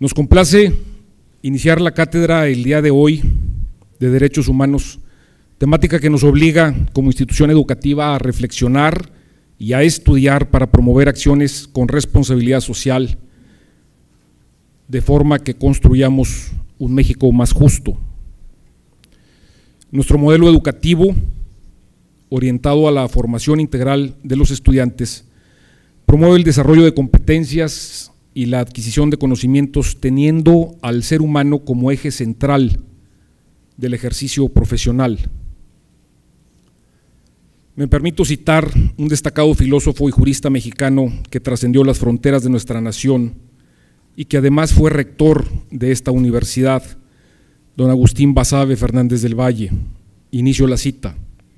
Nos complace iniciar la cátedra el día de hoy de Derechos Humanos, temática que nos obliga como institución educativa a reflexionar y a estudiar para promover acciones con responsabilidad social, de forma que construyamos un México más justo. Nuestro modelo educativo, orientado a la formación integral de los estudiantes, promueve el desarrollo de competencias y la adquisición de conocimientos, teniendo al ser humano como eje central del ejercicio profesional. Me permito citar un destacado filósofo y jurista mexicano que trascendió las fronteras de nuestra nación y que además fue rector de esta universidad, don Agustín Basabe Fernández del Valle. Inicio la cita: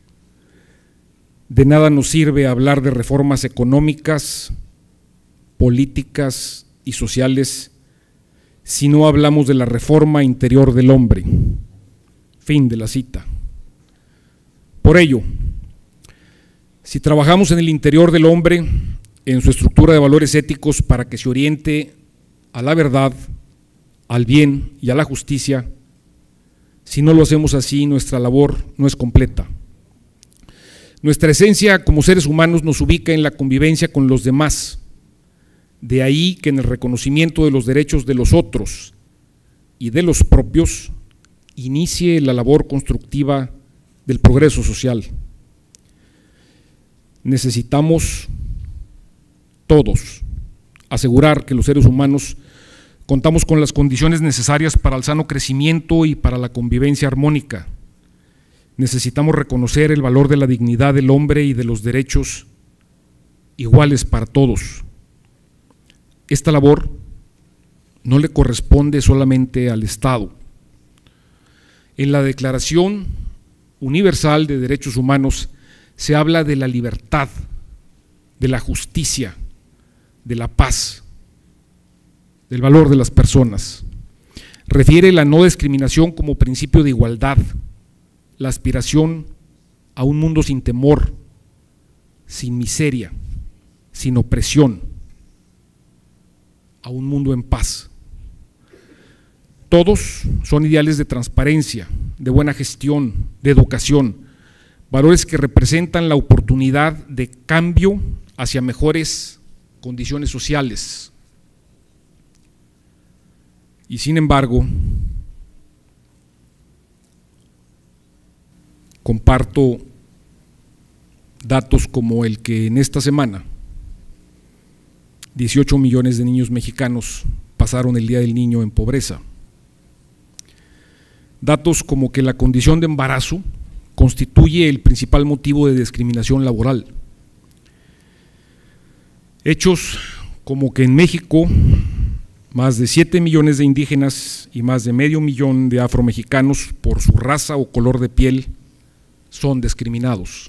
de nada nos sirve hablar de reformas económicas, políticas y sociales si no hablamos de la reforma interior del hombre. Fin de la cita. Por ello, si trabajamos en el interior del hombre, en su estructura de valores éticos para que se oriente a la verdad, al bien y a la justicia, si no lo hacemos así, nuestra labor no es completa. Nuestra esencia como seres humanos nos ubica en la convivencia con los demás. De ahí que en el reconocimiento de los derechos de los otros y de los propios inicie la labor constructiva del progreso social. Necesitamos todos asegurar que los seres humanos contamos con las condiciones necesarias para el sano crecimiento y para la convivencia armónica. Necesitamos reconocer el valor de la dignidad del hombre y de los derechos iguales para todos. Esta labor no le corresponde solamente al Estado. En la Declaración Universal de Derechos Humanos se habla de la libertad, de la justicia, de la paz, del valor de las personas. Refiere la no discriminación como principio de igualdad, la aspiración a un mundo sin temor, sin miseria, sin opresión, a un mundo en paz. Todos son ideales de transparencia, de buena gestión, de educación, valores que representan la oportunidad de cambio hacia mejores condiciones sociales. Y sin embargo, comparto datos como el que en esta semana 18 millones de niños mexicanos pasaron el Día del Niño en pobreza. Datos como que la condición de embarazo constituye el principal motivo de discriminación laboral. Hechos como que en México más de 7 millones de indígenas y más de medio millón de afromexicanos por su raza o color de piel son discriminados.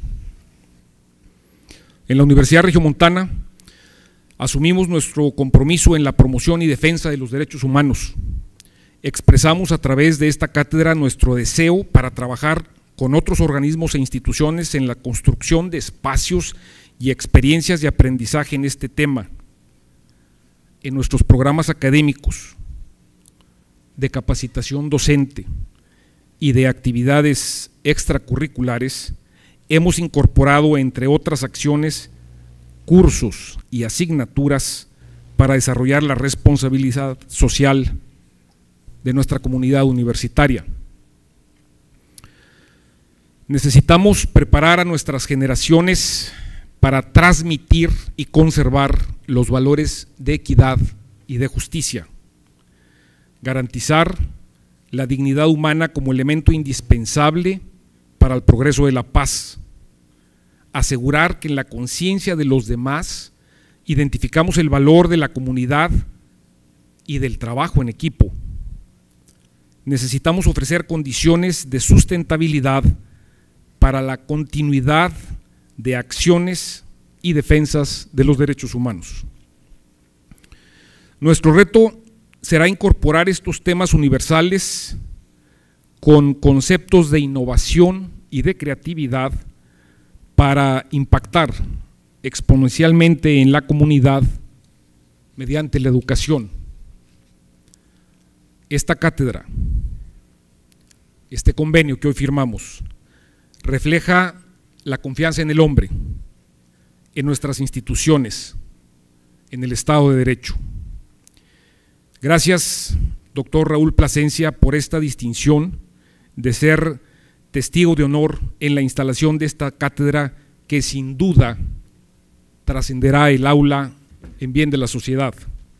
En la Universidad Regiomontana asumimos nuestro compromiso en la promoción y defensa de los derechos humanos. Expresamos a través de esta cátedra nuestro deseo para trabajar con otros organismos e instituciones en la construcción de espacios y experiencias de aprendizaje en este tema, en nuestros programas académicos, de capacitación docente y de actividades extracurriculares. Hemos incorporado, entre otras acciones, cursos y asignaturas para desarrollar la responsabilidad social de nuestra comunidad universitaria. Necesitamos preparar a nuestras generaciones para transmitir y conservar los valores de equidad y de justicia, garantizar la dignidad humana como elemento indispensable para el progreso de la paz, asegurar que en la conciencia de los demás identificamos el valor de la comunidad y del trabajo en equipo. Necesitamos ofrecer condiciones de sustentabilidad para la continuidad de acciones y defensas de los derechos humanos. Nuestro reto será incorporar estos temas universales con conceptos de innovación y de creatividad para impactar exponencialmente en la comunidad mediante la educación. esta cátedra, este convenio que hoy firmamos, refleja la confianza en el hombre, en nuestras instituciones, en el Estado de Derecho. Gracias, doctor Raúl Plasencia, por esta distinción de ser testigo de honor en la instalación de esta cátedra que sin duda trascenderá el aula en bien de la sociedad.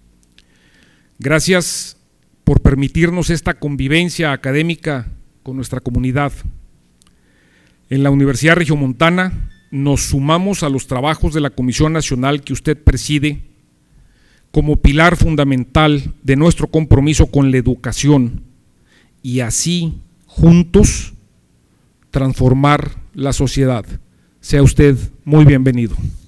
Gracias por permitirnos esta convivencia académica con nuestra comunidad. En la Universidad Regiomontana nos sumamos a los trabajos de la Comisión Nacional que usted preside como pilar fundamental de nuestro compromiso con la educación y así, juntos, transformar la sociedad. Sea usted muy bienvenido.